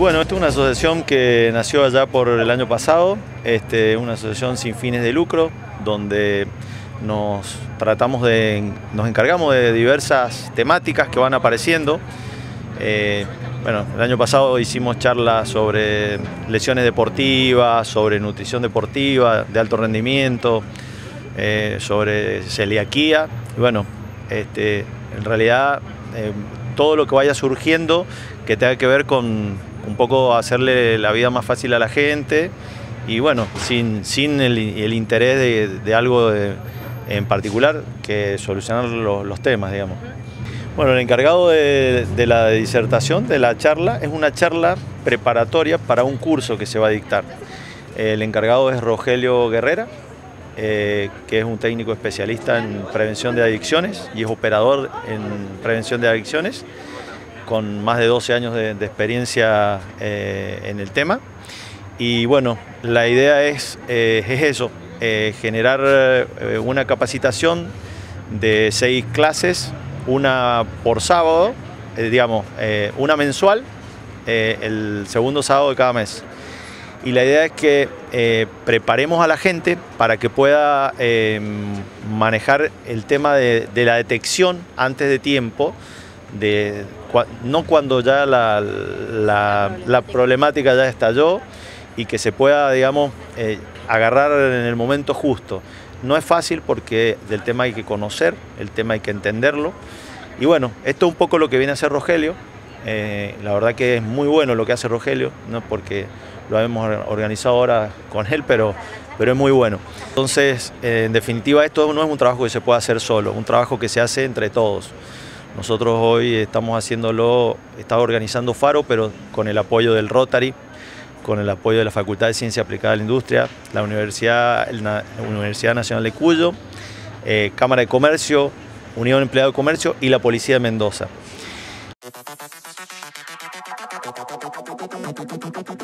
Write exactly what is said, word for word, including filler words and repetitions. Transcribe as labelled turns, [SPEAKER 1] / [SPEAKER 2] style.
[SPEAKER 1] Bueno, esta es una asociación que nació allá por el año pasado, este, una asociación sin fines de lucro, donde nos tratamos de, nos encargamos de diversas temáticas que van apareciendo. Eh, bueno, el año pasado hicimos charlas sobre lesiones deportivas, sobre nutrición deportiva de alto rendimiento, eh, sobre celiaquía. Y bueno, este, en realidad eh, todo lo que vaya surgiendo que tenga que ver con un poco hacerle la vida más fácil a la gente y bueno, sin, sin el, el interés de, de algo de, en particular que solucionar los, los temas, digamos. Bueno, el encargado de, de la disertación, de la charla, es una charla preparatoria para un curso que se va a dictar. El encargado es Rogelio Guerrera, eh, que es un técnico especialista en prevención de adicciones y es operador en prevención de adicciones, con más de doce años de, de experiencia eh, en el tema. Y bueno, la idea es, eh, es eso, eh, generar eh, una capacitación de seis clases, una por sábado, eh, digamos, eh, una mensual, eh, el segundo sábado de cada mes. Y la idea es que eh, preparemos a la gente para que pueda eh, manejar el tema de, de la detección antes de tiempo, de, no cuando ya la, la, la problemática ya estalló y que se pueda, digamos, eh, agarrar en el momento justo. No es fácil porque del tema hay que conocer, el tema hay que entenderlo. Y bueno, esto es un poco lo que viene a hacer Rogelio. Eh, la verdad que es muy bueno lo que hace Rogelio, no porque lo hemos organizado ahora con él, pero, pero es muy bueno. Entonces, eh, en definitiva, esto no es un trabajo que se pueda hacer solo, un trabajo que se hace entre todos. Nosotros hoy estamos haciéndolo, estamos organizando Faro, pero con el apoyo del Rotary, con el apoyo de la Facultad de Ciencia Aplicada a la Industria, la Universidad, la Universidad Nacional de Cuyo, eh, Cámara de Comercio, Unión Empleado de Comercio y la Policía de Mendoza.